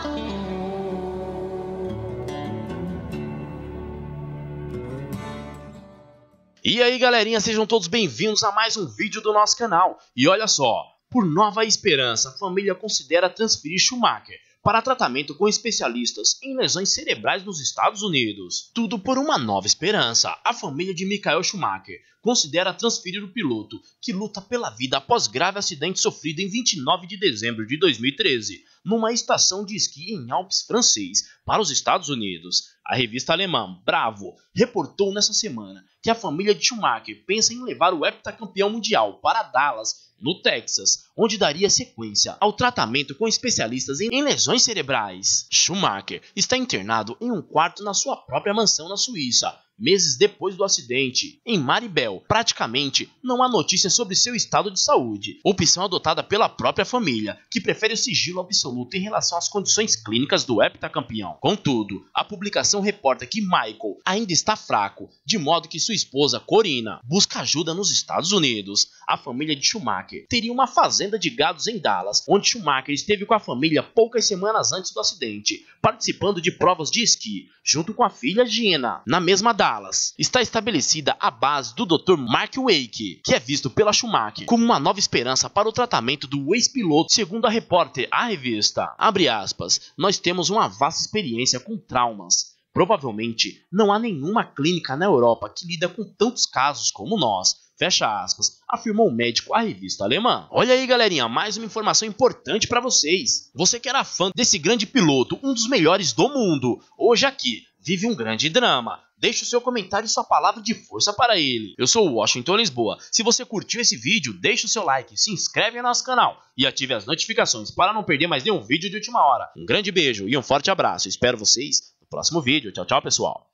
E aí galerinha, sejam todos bem-vindos a mais um vídeo do nosso canal. E olha só, por nova esperança, a família considera transferir Schumacher para tratamento com especialistas em lesões cerebrais nos Estados Unidos. Tudo por uma nova esperança. A família de Michael Schumacher considera transferir o piloto, que luta pela vida após grave acidente sofrido em 29 de dezembro de 2013, numa estação de esqui em Alpes francês, para os Estados Unidos. A revista alemã Bravo reportou nessa semana que a família de Schumacher pensa em levar o heptacampeão mundial para Dallas, no Texas, onde daria sequência ao tratamento com especialistas em lesões cerebrais. Schumacher está internado em um quarto na sua própria mansão na Suíça, meses depois do acidente. Em Maribel, praticamente não há notícias sobre seu estado de saúde, opção adotada pela própria família, que prefere o sigilo absoluto em relação às condições clínicas do heptacampeão. Contudo, a publicação reporta que Michael ainda está fraco, de modo que sua esposa, Corina, busca ajuda nos Estados Unidos. A família de Schumacher teria uma fazenda de gados em Dallas, onde Schumacher esteve com a família poucas semanas antes do acidente, participando de provas de esqui, junto com a filha Gina, na mesma Dallas. Está estabelecida a base do Dr. Mark Wake, que é visto pela Schumacher como uma nova esperança para o tratamento do ex-piloto, segundo a repórter à revista. Abre aspas, nós temos uma vasta experiência com traumas. Provavelmente não há nenhuma clínica na Europa que lida com tantos casos como nós. Fecha aspas, afirmou o médico à revista alemã. Olha aí galerinha, mais uma informação importante para vocês. Você que era fã desse grande piloto, um dos melhores do mundo, hoje aqui vive um grande drama. Deixe o seu comentário e sua palavra de força para ele. Eu sou o Washington Lisboa. Se você curtiu esse vídeo, deixe o seu like, se inscreve no nosso canal e ative as notificações para não perder mais nenhum vídeo de última hora. Um grande beijo e um forte abraço. Espero vocês no próximo vídeo. Tchau, tchau, pessoal.